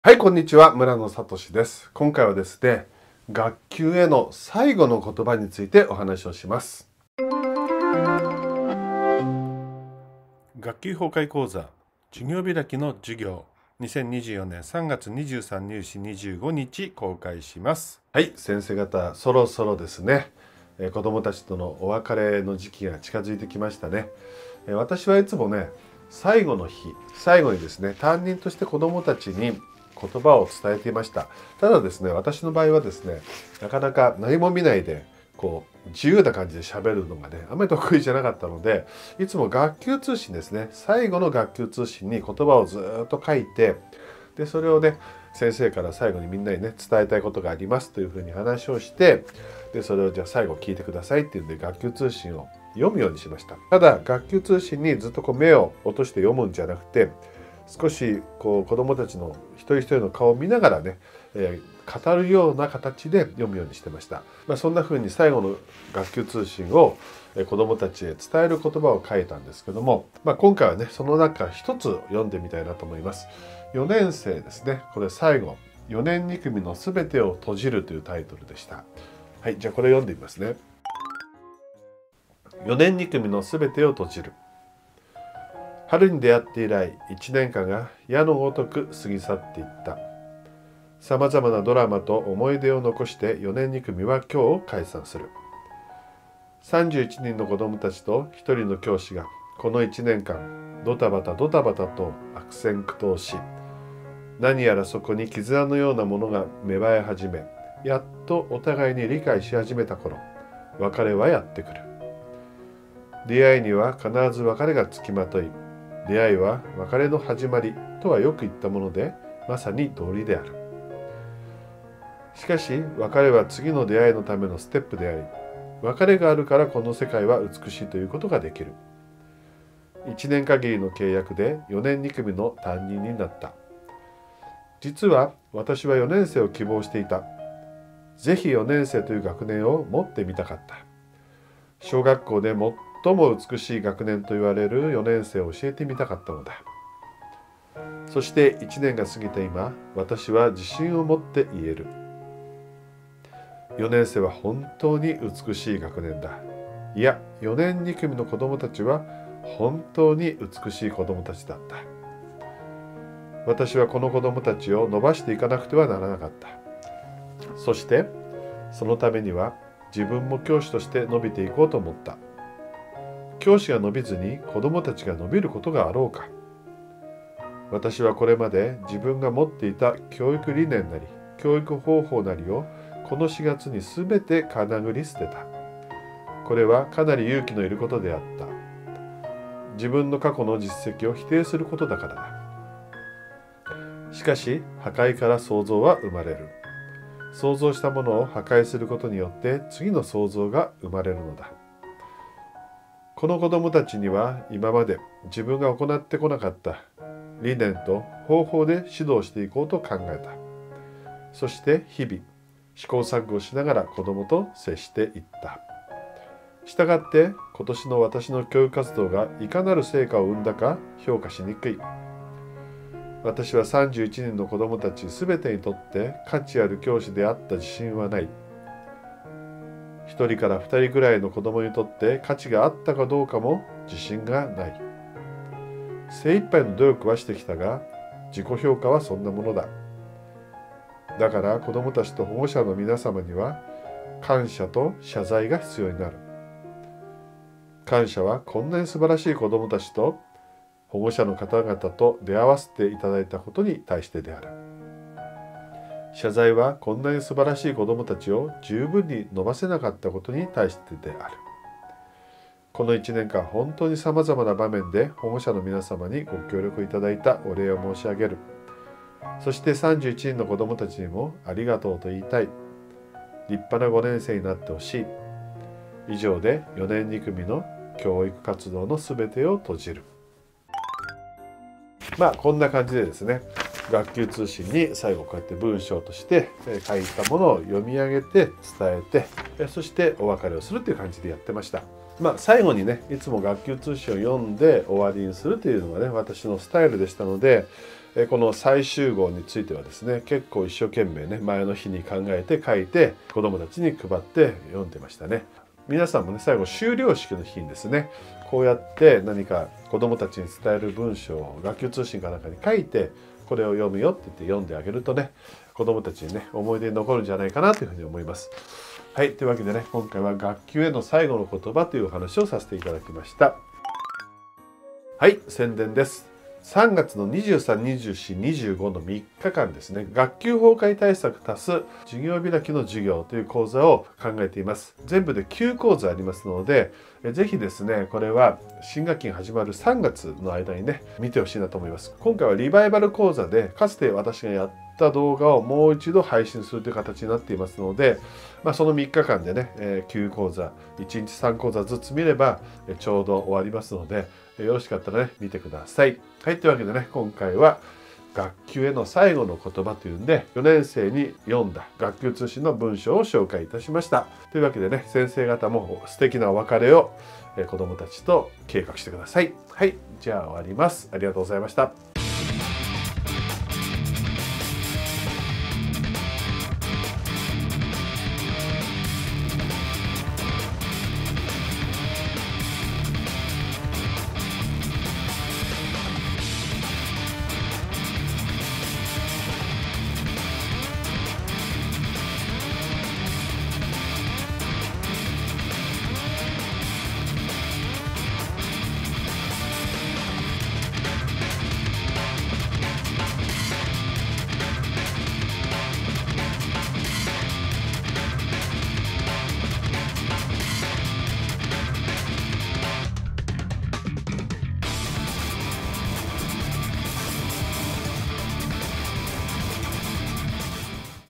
はい、こんにちは。村野聡です。今回はですね、学級への最後の言葉についてお話をします。学級崩壊講座、授業開きの授業、2024年3月23入試25日公開します。はい、先生方、そろそろですね、子どもたちとのお別れの時期が近づいてきましたね。私はいつもね、最後の日、最後にですね、担任として子どもたちに言葉を伝えていました。ただですね、私の場合はですね、なかなか何も見ないで自由な感じで喋るのがね、あまり得意じゃなかったので、いつも学級通信ですね、最後の学級通信に言葉をずっと書いて、でそれをね、先生から最後にみんなにね、伝えたいことがありますというふうに話をして、でそれをじゃあ最後聞いてくださいっていうんで学級通信を読むようにしました。ただ学級通信にずっと目を落として読むんじゃなくて、少し子どもたちの一人一人の顔を見ながらね、語るような形で読むようにしてました。そんな風に最後の学級通信を子どもたちへ伝える言葉を書いたんですけども、今回はね、その中一つ読んでみたいなと思います。4年生ですね。これ最後、4年2組のすべてを閉じるというタイトルでした。はい、じゃあこれ読んでみますね。4年2組のすべてを閉じる。春に出会って以来1年間が矢のごとく過ぎ去っていった。さまざまなドラマと思い出を残して4年2組は今日解散する。31人の子どもたちと1人の教師がこの1年間ドタバタドタバタと悪戦苦闘し、何やらそこに絆のようなものが芽生え始め、やっとお互いに理解し始めた頃、別れはやってくる。出会いには必ず別れがつきまとい、出会いは別れの始まりとはよく言ったもので、まさに道理である。しかし別れは次の出会いのためのステップであり、別れがあるからこの世界は美しいということができる。1年限りの契約で4年2組の担任になった。実は私は4年生を希望していた。ぜひ4年生という学年を持ってみたかった。小学校で最も美しい学年と言われる4年生を教えてみたかったのだ。そして1年が過ぎた今、私は自信を持って言える。4年生は本当に美しい学年だ。いや、4年2組の子どもたちは本当に美しい子どもたちだった。私はこの子どもたちを伸ばしていかなくてはならなかった。そしてそのためには自分も教師として伸びていこうと思った。教師が伸びずに子どもたちが伸びることがあろうか。私はこれまで自分が持っていた教育理念なり教育方法なりをこの4月にすべてかなぐり捨てた。これはかなり勇気のいることであった。自分の過去の実績を否定することだからだ。しかし破壊から創造は生まれる。創造したものを破壊することによって次の創造が生まれるのだ。この子どもたちには今まで自分が行ってこなかった理念と方法で指導していこうと考えた。そして日々試行錯誤しながら子どもと接していった。したがって今年の私の教育活動がいかなる成果を生んだか評価しにくい。私は31人の子どもたちすべてにとって価値ある教師であった自信はない。1人から2人ぐらいの子どもにとって価値があったかどうかも自信がない。精一杯の努力はしてきたが、自己評価はそんなものだ。だから子どもたちと保護者の皆様には感謝と謝罪が必要になる。感謝はこんなに素晴らしい子どもたちと保護者の方々と出会わせていただいたことに対してである。謝罪はこんなに素晴らしい子どもたちを十分に伸ばせなかったことに対してである。この1年間本当にさまざまな場面で保護者の皆様にご協力いただいたお礼を申し上げる。そして31人の子どもたちにもありがとうと言いたい。立派な5年生になってほしい。以上で4年2組の教育活動のすべてを閉じる。こんな感じでですね、学級通信に最後こうやって文章として書いたものを読み上げて伝えて、そしてお別れをするという感じでやってました。最後にね、いつも学級通信を読んで終わりにするというのがね、私のスタイルでしたので、 この最終号についてはですね、結構一生懸命ね、前の日に考えて書いて子どもたちに配って読んでましたね。皆さんもね、最後修了式の日にですね、こうやって何か子どもたちに伝える文章を学級通信かなんかに書いて、これを読むよって言って読んであげるとね、子どもたちにね、思い出に残るんじゃないかなというふうに思います。はい、というわけでね、今回は学級への最後の言葉というお話をさせていただきました。はい、宣伝です。3月の23、24、25の3日間ですね、学級崩壊対策足す授業開きの授業という講座を考えています。全部で9講座ありますので、ぜひですね、これは新学期が始まる3月の間にね、見てほしいなと思います。今回はリバイバル講座で、かつて私がやった動画をもう一度配信するという形になっていますので、その3日間でね、9講座、1日3講座ずつ見ればちょうど終わりますので、よろしかったらね、見てください。はい、というわけでね、今回は学級への最後の言葉というんで、4年生に読んだ学級通信の文章を紹介いたしました。というわけでね、先生方も素敵なお別れを子どもたちと計画してください。はい、じゃあ終わります。ありがとうございました。